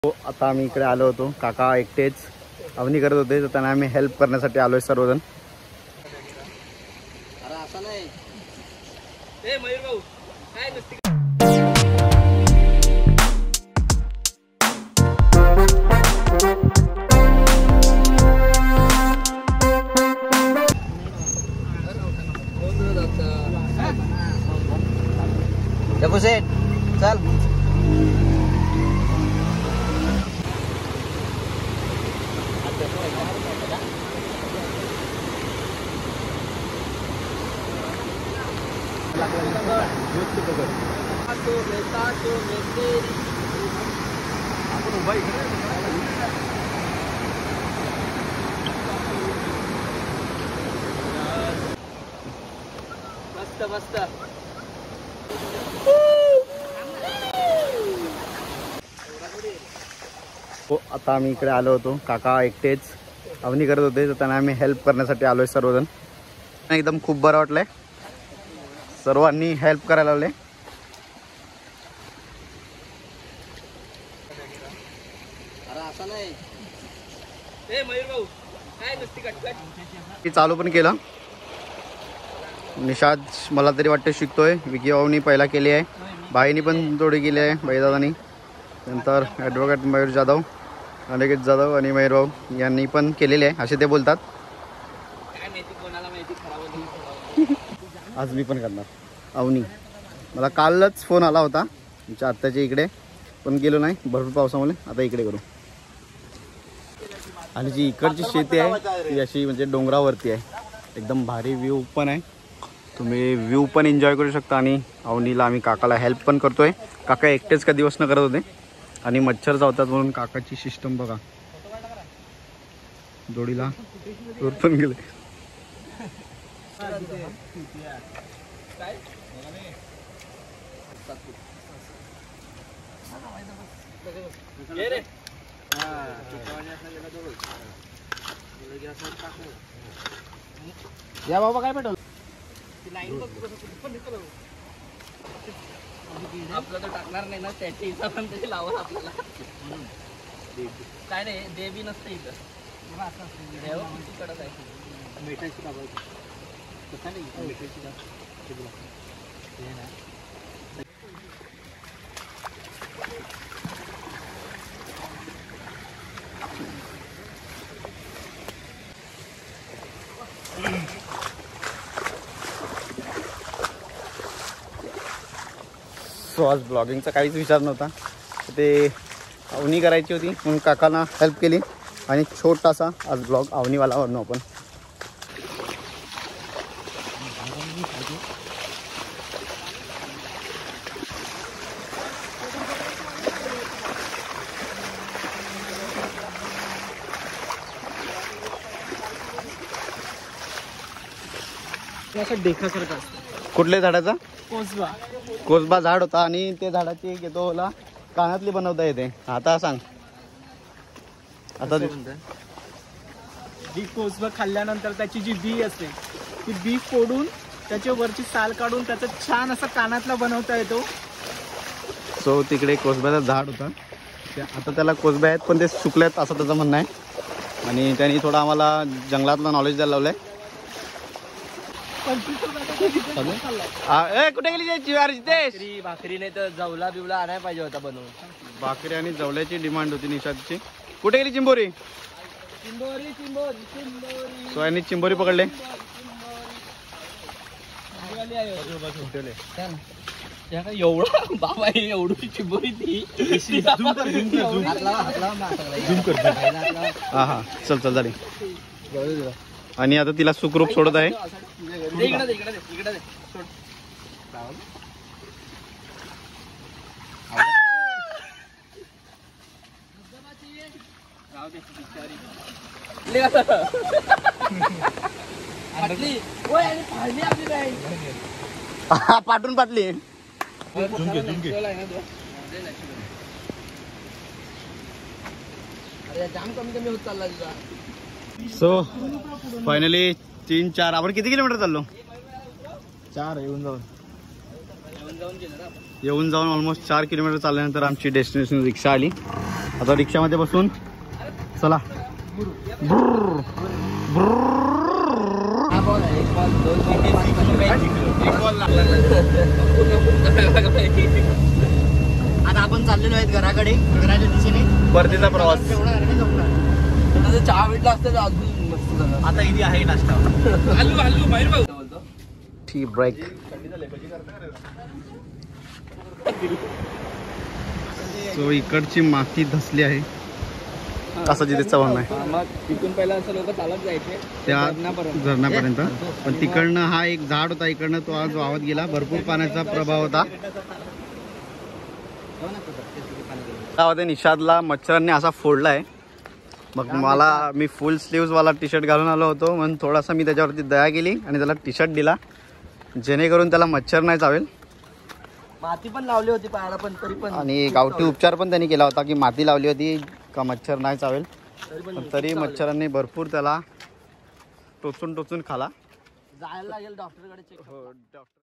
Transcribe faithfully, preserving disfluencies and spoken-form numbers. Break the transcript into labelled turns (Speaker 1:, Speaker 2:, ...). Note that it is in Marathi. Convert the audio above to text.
Speaker 1: तो आता आम्ही इकडे आलो होतो, काका एकटेच अवनी करत होते, तर त्यांना आम्ही हेल्प करण्यासाठी आलोय सर्वजण.
Speaker 2: अरे असं नाही ए मयूर भाऊ काय नसते.
Speaker 3: देखो सेठ चल
Speaker 2: मस्त मस्त.
Speaker 1: हो आता आम्ही इकडे आलो होतो, काका एकटेच अवनी करत होते, तर त्यांना आम्ही हेल्प करण्यासाठी आलोय सर्वजण. एकदम खूप बरं वाटलंय, सर्वांनी हेल्प करायला लावले.
Speaker 2: अरे असं नाही ए मयूर भाऊ काय नसते कटकट.
Speaker 1: चालू पण केलं. निषाद मला तरी वाटतं शिकतोय. विकी भाऊनी पहिला केली आहे, भाईनी पण थोडी केली आहे, भाईदादानी. नंतर ॲडव्होकेट मयूर जाधव, अनिकेत जाधव आणि मयूर भाऊ यांनी पण केलेले आहे असे ते बोलतात.
Speaker 2: काय माहिती कोणाला माहिती खराब.
Speaker 1: आज मी पण करणार अवनी. मला कालच फोन आला होता तुमच्या आत्याच्या इकडे, पण गेलो नाही भरपूर पावसामुळे. आता इकडे करू. आणि जी इकडची शेती आहे ती अशी म्हणजे डोंगरावरती आहे, एकदम भारी व्ह्यू पण आहे. तुम्ही व्ह्यू पण एन्जॉय करू शकता. आणि अवनीला आम्ही काकाला हेल्प पण करतोय. काका एकटेच का दिवस न करत होते आणि मच्छर चावतात म्हणून काकाची सिस्टम बघा. जोडीला दूर पण गेले.
Speaker 2: या बाबा काय पेटवलं आपलं तर टाकणार नाही ना, त्याच्या हिसाबाने त्याची लावल आपल्याला. काय नाही देवी नसते इथं, देव कडक आहे. मिठाची दाबायची कसा नाही मिठाची दाब.
Speaker 1: सो आज ब्लॉगिंगचा काहीच विचार नव्हता, ते अवनी करायची होती म्हणून काकांना हेल्प केली. आणि छोटासा आज ब्लॉग अवनीवाला बनवू आपण.
Speaker 2: देखासारखा
Speaker 1: कुठल्या झाडाचा?
Speaker 2: कोसबा.
Speaker 1: कोसबा झाड होता आणि ते झाडाची घेतो मला कानातली बनवता येते. आता सांग आता
Speaker 2: जी कोसबा खाल्ल्यानंतर त्याची जी बी असते ती बी फोडून त्याच्या वरची साल काढून त्याचा छान असा कानातला बनवता येतो.
Speaker 1: सो तिकडे कोसब्याचं झाड होतं, आता त्याला कोसब्या आहेत पण ते सुकलेत असं त्याचं म्हणणं आहे. आणि त्यांनी थोडं आम्हाला जंगलातलं नॉलेज द्यायला लावलंय. कुठे गेली
Speaker 2: भाकरी भाकरी नाही तर जवला बिवला आणायला पाहिजे होता बनवून.
Speaker 1: भाकरी आणि जवल्याची डिमांड होती निषादची. कुठे गेली चिंबोरी?
Speaker 2: चिंबोरी चिंबोरी चिंबोरी.
Speaker 1: सो यांनी चिंबोरी पकडले.
Speaker 2: एवढा बाबा एवढी चिंबोरी ती.
Speaker 1: हा हा चल चल झाली. आणि आता तिला सुखरूप सोडत आहे. पाठून पाटली.
Speaker 2: जाम कमी कमी होत चालला तुझा.
Speaker 1: सो फायनली तीन चार आपण किती किलोमीटर चाललो?
Speaker 3: चार येऊन जाऊन
Speaker 1: येऊन जाऊन ऑलमोस्ट चार किलोमीटर चालल्यानंतर आमची डेस्टिनेशन रिक्षा आली. आता रिक्षामध्ये बसून चला. ब्रुर्र.
Speaker 3: आता आपण चाललेलो आहेत घराकडे, घराच्या दिशेने.
Speaker 1: परतीचा प्रवास.
Speaker 3: चहा भेटला असतं अजून मस्त झालं.
Speaker 2: आता इथे आहे नाश्ता.
Speaker 3: हल्लू हल्लू बाहेर भाऊ.
Speaker 1: Tea break. सो इकडची माती धसली आहे असं जिथेचं म्हणणं आहे.
Speaker 3: मग तिथून पहिला असं लोक चालत जायचे
Speaker 1: त्या धरणापर्यंत. पण तिकडनं हा एक झाड होता, इकडनं तो आज वाहत गेला. भरपूर पाण्याचा प्रभाव होता. त्यामध्ये निषादला मच्छरांनी असा फोडलाय. मग मला मी फुल स्लीव्ज वाला टी शर्ट घालून आलो होतो, म्हणून थोडासा मी त्याच्यावरती दया केली आणि त्याला टी शर्ट दिला, जेणेकरून त्याला मच्छर नाही चावेल.
Speaker 3: माती पण लावली होती पायाला, पण तरी पण.
Speaker 1: आणि गावठी उपचार पण त्यांनी केला होता की माती लावली होती का मच्छर नाही चावेल. तरी मच्छरांनी भरपूर त्याला टोचून टोचून खाला.
Speaker 3: जायला लागेल डॉक्टरकडे चेक.
Speaker 1: हो डॉक्टर.